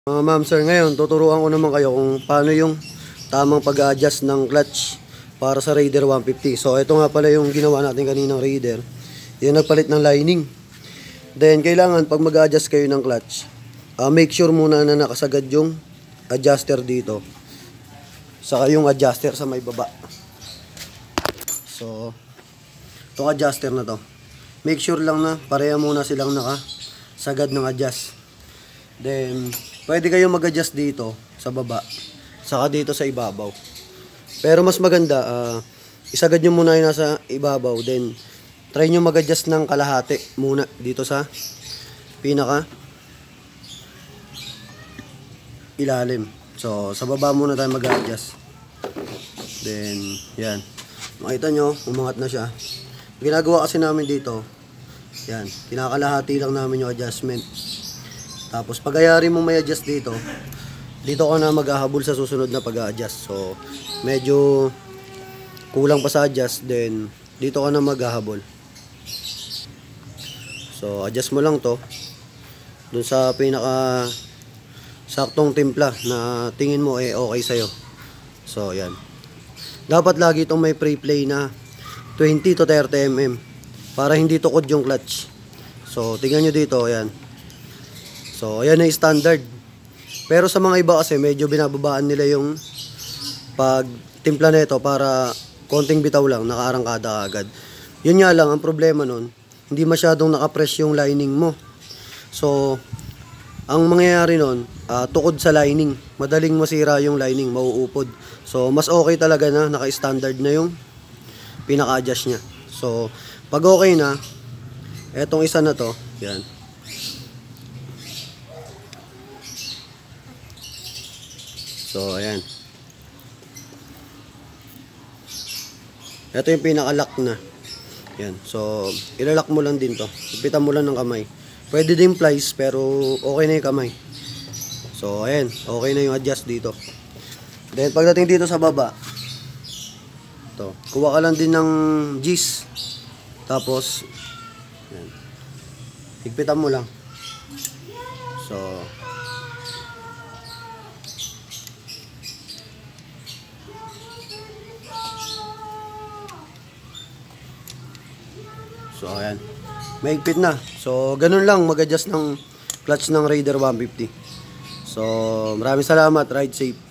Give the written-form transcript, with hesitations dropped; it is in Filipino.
Ma'am sir, ngayon tuturuan ko naman kayo kung paano yung tamang pag-adjust ng clutch para sa Raider 150. So ito nga pala yung ginawa natin kaninang Raider. Yung nagpalit ng lining. Then kailangan pag mag-adjust kayo ng clutch, make sure muna na nakasagad yung adjuster dito. Saka yung adjuster sa may baba. So itong adjuster na to, make sure lang na pareha muna silang nakasagad ng adjust. Then pwede kayo mag-adjust dito sa baba, saka dito sa ibabaw. Pero mas maganda, isagad nyo muna yung nasa ibabaw. Then try nyo mag-adjust ng kalahati muna dito sa pinaka ilalim. So sa baba muna tayo mag-adjust. Then yan, makita nyo, umangat na siya. Ginagawa kasi namin dito, yan, kinakalahati lang namin yung adjustment. Tapos pag ayari mo may adjust dito, dito ka na maghahabol sa susunod na pag-adjust. So medyo kulang pa sa adjust, then dito ka na maghahabol. So adjust mo lang to dun sa pinaka saktong timpla na tingin mo okay sa'yo. So yan, dapat lagi itong may pre-play na 20 to 30 mm para hindi tukod yung clutch. So tingnan nyo dito, yan. So ayan na yung standard. Pero sa mga iba kasi medyo binababaan nila yung pagtimpla nito para konting bitaw lang, nakaarangkada agad. Yun nga lang, ang problema nun, hindi masyadong nakapress yung lining mo. So ang mangyayari nun, tukod sa lining, madaling masira yung lining, mauupod. So mas okay talaga na naka-standard na yung pinaka-adjust nya. So pag okay na, etong isa na to, yan, so ayan, ito yung pinaka-lock na yan. So ilalak mo lang din to, ipitan mo lang ng kamay. Pwede din plies, pero okay na yung kamay. So ayan, okay na yung adjust dito. Then pagdating dito sa baba, to, kuha ka lang din ng G's. Tapos yan, higpitan mo lang. So ayan, mahigpit na. So ganun lang mag-adjust ng clutch ng Raider 150. So maraming salamat, ride safe.